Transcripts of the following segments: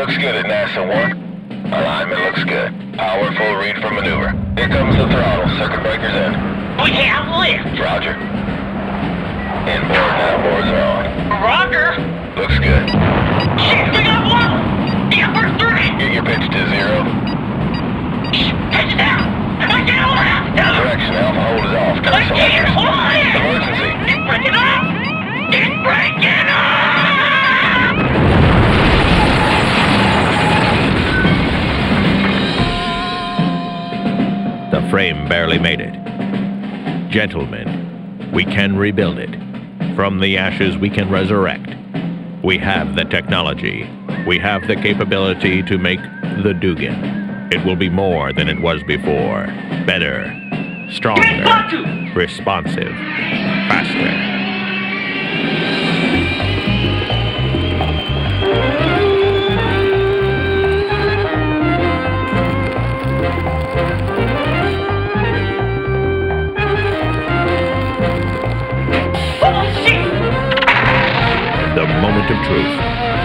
Looks good at NASA 1. Alignment looks good. Power full read for maneuver. Here comes the throttle. Circuit breaker's in. We have lift. Roger. Inboard and outboards are on. Roger. Looks good. Shit, we got one. The upper 3. Get your pitch to 0. Pitch it down. I can't hold it. Correction, Alpha hold is off. I can't hold it. Emergency. It's breaking up. It's breaking up. The frame barely made it. Gentlemen, we can rebuild it. From the ashes we can resurrect. We have the technology. We have the capability to make the Dugan. It will be more than it was before. Better, stronger, responsive, faster. The moment of truth.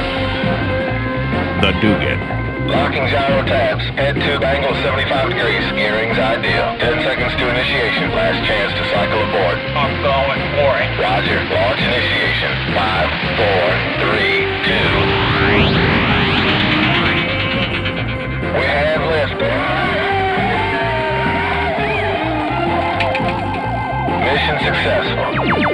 The Dugan. Locking gyro tabs. Head tube angle 75 degrees. Gearing's ideal. 10 seconds to initiation. Last chance to cycle aboard. I'm going for it. Roger. Launch initiation. 5, 4, 3, 2. We have lift. Mission successful.